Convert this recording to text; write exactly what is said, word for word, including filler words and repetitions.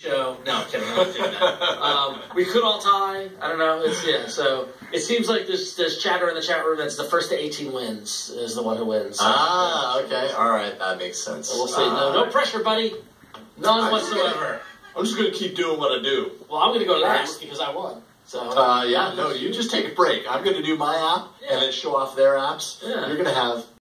show. No, I'm kidding. I'm not doing that. Um, we could all tie. I don't know. It's, yeah. So it seems like there's there's chatter in the chat room that's the first to eighteen wins is the one who wins. So, ah, okay. All right. That makes sense. So we'll see. Uh, no, no pressure, buddy. None I'm whatsoever. Just gonna, I'm just going to keep doing what I do. Well, I'm going to go last because I won. So. Uh, yeah. No, you just take a break. I'm going to do my app Yeah. and then show off their apps. Yeah. You're going to have